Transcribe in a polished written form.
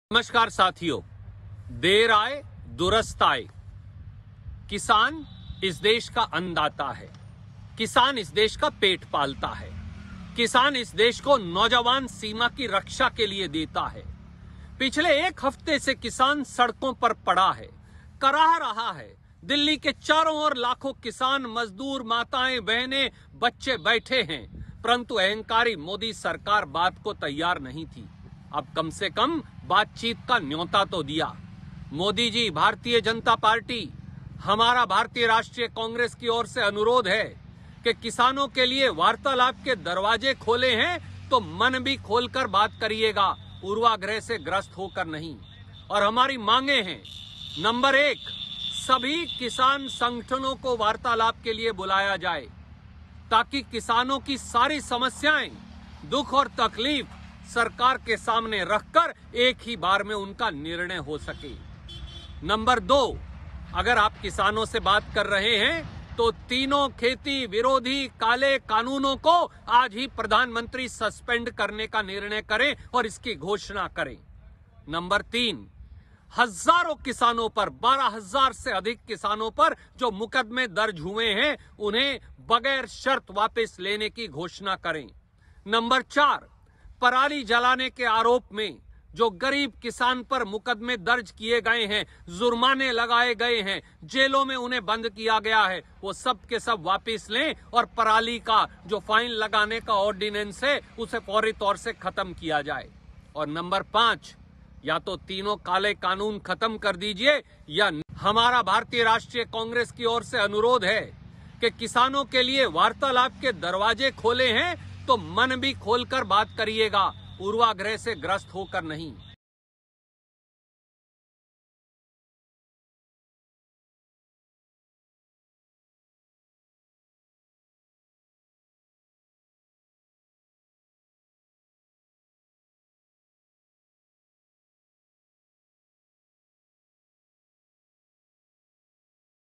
नमस्कार साथियों, देर आए दुरुस्त आए। किसान इस देश का अन्नदाता है। किसान इस देश का पेट पालता है। किसान इस देश को नौजवान सीमा की रक्षा के लिए देता है। पिछले एक हफ्ते से किसान सड़कों पर पड़ा है, कराह रहा है। दिल्ली के चारों ओर लाखों किसान, मजदूर, माताएं, बहनें, बच्चे बैठे हैं, परंतु अहंकारी मोदी सरकार बात को तैयार नहीं थी। अब कम से कम बातचीत का न्योता तो दिया। मोदी जी, भारतीय जनता पार्टी, हमारा भारतीय राष्ट्रीय कांग्रेस की ओर से अनुरोध है कि किसानों के लिए वार्तालाप के दरवाजे खोले हैं तो मन भी खोलकर बात करिएगा, पूर्वाग्रह से ग्रस्त होकर नहीं। और हमारी मांगे हैं, नंबर 1, सभी किसान संगठनों को वार्तालाप के लिए बुलाया जाए ताकि किसानों की सारी समस्याएं, दुख और तकलीफ सरकार के सामने रखकर एक ही बार में उनका निर्णय हो सके। नंबर 2, अगर आप किसानों से बात कर रहे हैं तो तीनों खेती विरोधी काले कानूनों को आज ही प्रधानमंत्री सस्पेंड करने का निर्णय करें और इसकी घोषणा करें। नंबर 3, हजारों किसानों पर, 12,000 से अधिक किसानों पर जो मुकदमे दर्ज हुए हैं, उन्हें बगैर शर्त वापस लेने की घोषणा करें। नंबर 4, पराली जलाने के आरोप में जो गरीब किसान पर मुकदमे दर्ज किए गए हैं, जुर्माने लगाए गए हैं, जेलों में उन्हें बंद किया गया है, वो सब के सब वापस लें और पराली का जो फाइन लगाने का ऑर्डिनेंस है उसे फौरी तौर से खत्म किया जाए। और नंबर 5, या तो तीनों काले कानून खत्म कर दीजिए या हमारा भारतीय राष्ट्रीय कांग्रेस की ओर से अनुरोध है कि किसानों के लिए वार्तालाप के दरवाजे खोले हैं तो मन भी खोलकर बात करिएगा, पूर्वाग्रह से ग्रस्त होकर नहीं।